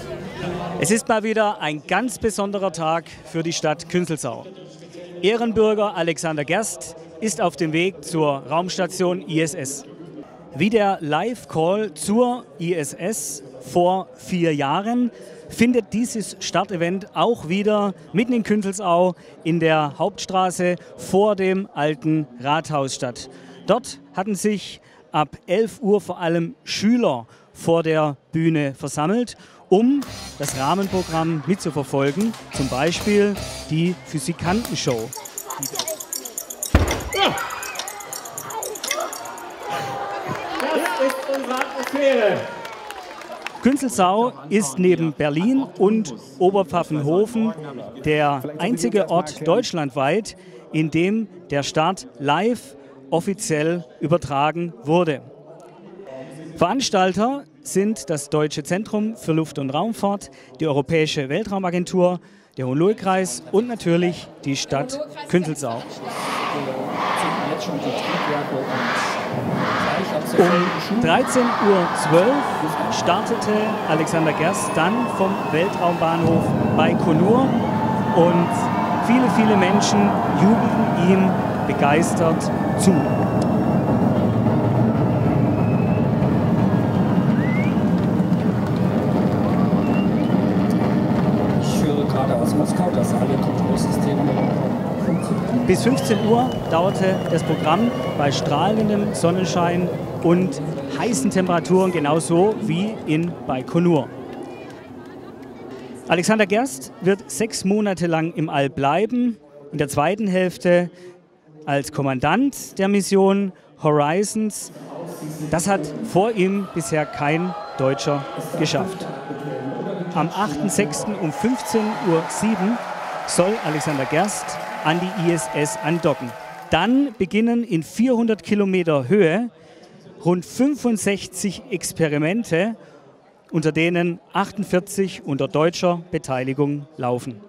Es ist mal wieder ein ganz besonderer Tag für die Stadt Künzelsau. Ehrenbürger Alexander Gerst ist auf dem Weg zur Raumstation ISS. Wie der Live-Call zur ISS vor 4 Jahren findet dieses Startevent auch wieder mitten in Künzelsau in der Hauptstraße vor dem alten Rathaus statt. Dort hatten sich ab 11 Uhr vor allem Schüler vor der Bühne versammelt, um das Rahmenprogramm mitzuverfolgen, zum Beispiel die Physikantenshow. Ja. Das ist unsere Atmosphäre. Künzelsau ist neben Berlin und Oberpfaffenhofen der einzige Ort deutschlandweit, in dem der Start live offiziell übertragen wurde. Veranstalter sind das Deutsche Zentrum für Luft- und Raumfahrt, die Europäische Weltraumagentur, der Hohenlohe-Kreis und natürlich die Stadt Künzelsau. Um 13:12 Uhr startete Alexander Gerst dann vom Weltraumbahnhof Baikonur und viele Menschen jubelten ihm begeistert zu. Ich höre gerade aus Moskau, dass alle Kontrollsysteme funktionieren. Bis 15 Uhr dauerte das Programm bei strahlendem Sonnenschein und heißen Temperaturen genauso wie in Baikonur. Alexander Gerst wird 6 Monate lang im All bleiben, in der zweiten Hälfte als Kommandant der Mission Horizons. Das hat vor ihm bisher kein Deutscher geschafft. Am 8.6. um 15:07 Uhr soll Alexander Gerst an die ISS andocken. Dann beginnen in 400 Kilometer Höhe rund 65 Experimente, unter denen 48 unter deutscher Beteiligung laufen.